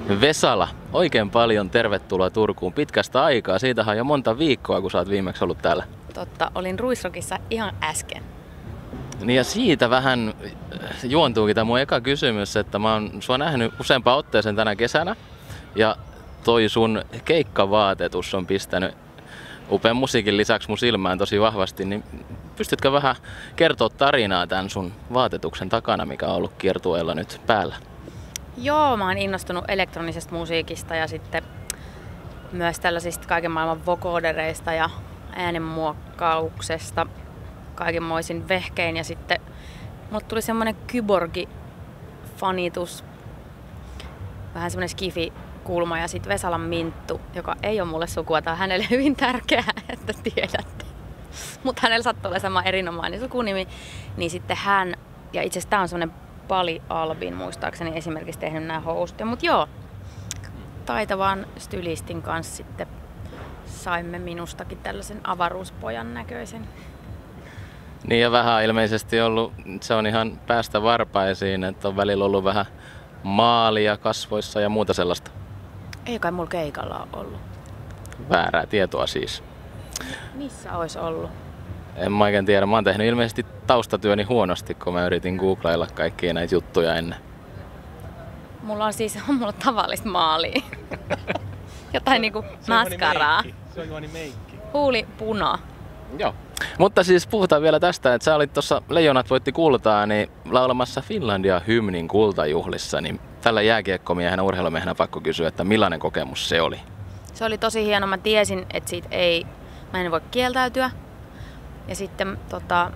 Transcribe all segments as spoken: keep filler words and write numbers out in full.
Vesala, oikein paljon tervetuloa Turkuun pitkästä aikaa. Siitähän on jo monta viikkoa, kun sä oot viimeksi ollut täällä. Totta, olin Ruisrockissa ihan äsken. Niin ja siitä vähän juontuukin tämä mun eka kysymys, että mä oon sua nähnyt useampaan otteeseen tänä kesänä. Ja toi sun keikkavaatetus on pistänyt upean musiikin lisäksi mun silmään tosi vahvasti. Niin pystytkö vähän kertoa tarinaa tämän sun vaatetuksen takana, mikä on ollut kiertueella nyt päällä? Joo, mä oon innostunut elektronisesta musiikista ja sitten myös tällaisista kaiken maailman vocodereista ja äänenmuokkauksesta kaikenmoisin vehkein. Ja sitten mulle tuli semmonen kyborgi-fanitus, vähän semmonen skifi-kulma ja sitten Vesalan Minttu, joka ei ole mulle sukua, tai hänelle hyvin tärkeää, että tiedätte. Mutta hänellä sattuu olla sama erinomainen sukunimi, niin sitten hän, ja itse asiassa tää on semmonen Pali Albin muistaakseni esimerkiksi tehnyt nämä housut. Mutta joo, taitavan stylistin kanssa sitten saimme minustakin tällaisen avaruuspojan näköisen. Niin ja vähän ilmeisesti ollut, se on ihan päästä varpaisiin, että on välillä ollut vähän maalia kasvoissa ja muuta sellaista. Ei kai mulla keikalla ollut. Väärää tietoa siis. Missä olisi ollut? En mä oikein tiedä. Mä oon tehnyt ilmeisesti taustatyöni huonosti, kun mä yritin googlailla kaikkia näitä juttuja ennen. Mulla on siis mulla on tavallista maalia. Jotain niinku maskaraa. Se on juoni meikki. Huuli puna. Joo. Mutta siis puhutaan vielä tästä, että sä olit tuossa Leijonat voitti kultaa, niin laulamassa Finlandia-hymnin kultajuhlissa, niin tällä jääkiekkomiehenä, urheilumiehenä pakko kysyä, että millainen kokemus se oli? Se oli tosi hieno. Mä tiesin, että siitä ei, mä en voi kieltäytyä. Ja sitten tota,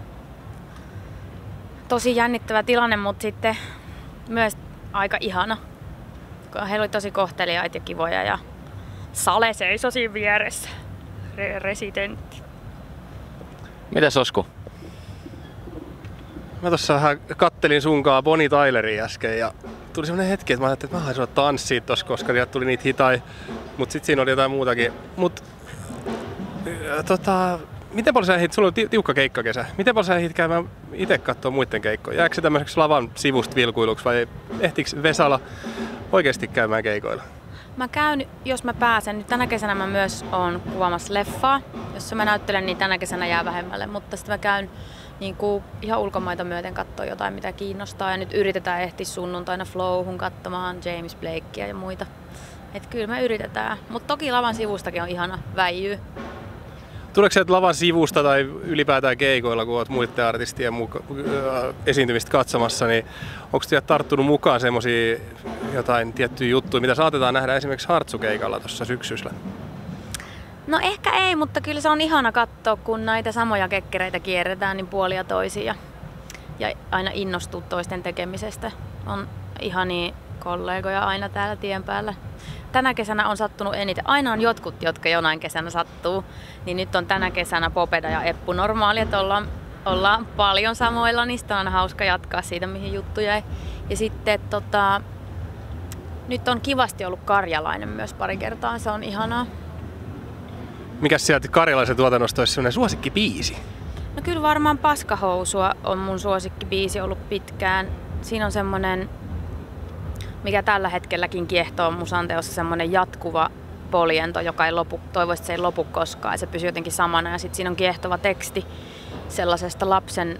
tosi jännittävä tilanne, mutta sitten myös aika ihana. Heillä oli tosi kohteliaita ja kivoja ja Sale seisoi siinä vieressä. Re- residentti. Mites Osku? Mä tossa vähän kattelin sunkaan Bonnie Tyleria äsken ja tuli semmonen hetki, että mä ajattelin, että mä haluaisin olla tanssia tossa, koska sieltä tuli niitä hitai. Mut sit siinä oli jotain muutakin. Mut tota... Miten paljon sä ehdit, sulla on tiukka keikkakesä, miten paljon sä ehdit käymään itse katsoa muiden keikkoja? Jääkö se tämmöiseksi lavan sivusta vilkuiluksi vai ehtiikö Vesala oikeasti käymään keikoilla? Mä käyn, jos mä pääsen. Nyt tänä kesänä mä myös oon kuvaamassa leffaa. Jos mä näyttelen, niin tänä kesänä jää vähemmälle. Mutta sitten mä käyn niin kuin ihan ulkomaita myöten katsoa jotain, mitä kiinnostaa. Ja nyt yritetään ehtiä sunnuntaina Flowhun katsomaan James Blakea ja muita. Et kyllä me yritetään. Mutta toki lavan sivustakin on ihana väijyä. Tuleeko sieltä lavan sivusta tai ylipäätään keikoilla, kun olet muiden artistien muka- esiintymistä katsomassa, niin onko sieltä tarttunut mukaan semmosia jotain tiettyjä juttuja, mitä saatetaan nähdä esimerkiksi Hartsu-keikalla tuossa syksyllä? No ehkä ei, mutta kyllä se on ihana katsoa, kun näitä samoja kekkereitä kierretään niin puolia toisia ja, ja aina innostuu toisten tekemisestä. On ihania kollegoja aina täällä tien päällä. Tänä kesänä on sattunut eniten. Aina on jotkut, jotka jonain kesänä sattuu. Niin nyt on tänä kesänä Popeda ja Eppu normaali, että ollaan, ollaan paljon samoilla, niin sitä on hauska jatkaa siitä, mihin juttu jäi. Ja sitten tota, nyt on kivasti ollut Karjalainen myös pari kertaa, se on ihanaa. Mikäs sieltä karjalaisen tuotannosta olisi sellainen suosikkibiisi? No kyllä varmaan Paskahousua on mun suosikkibiisi ollut pitkään. Siinä on semmonen, mikä tällä hetkelläkin kiehtoo musan teossa, semmoinen jatkuva poljento, joka ei lopu, toivoisi, että se ei lopu koskaan ja se pysyy jotenkin samana. Ja sitten siinä on kiehtova teksti sellaisesta lapsen,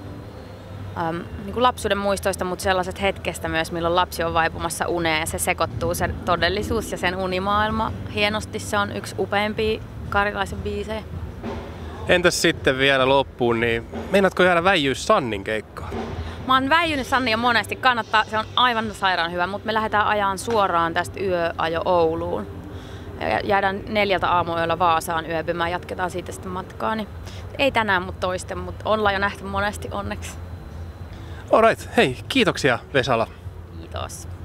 äm, niin kuin lapsuuden muistoista, mutta sellaisesta hetkestä myös, milloin lapsi on vaipumassa uneen ja se sekoittuu sen todellisuus ja sen unimaailma. Hienosti se on yksi upeimpia Karjalaisen biisejä. Entäs sitten vielä loppuun, niin meinaatko jäädä väijyä Sannin keikkaan? Mä oon väijynyt Sannia monesti, kannattaa, se on aivan sairaan hyvä, mutta me lähdetään ajaan suoraan tästä yöajo Ouluun. Ja jäädään neljältä aamuyöllä Vaasaan yöpymään, jatketaan siitä sitten matkaa. Niin ei tänään, mutta toisten, mutta ollaan jo nähty monesti onneksi. Alright, hei, kiitoksia Vesala. Kiitos.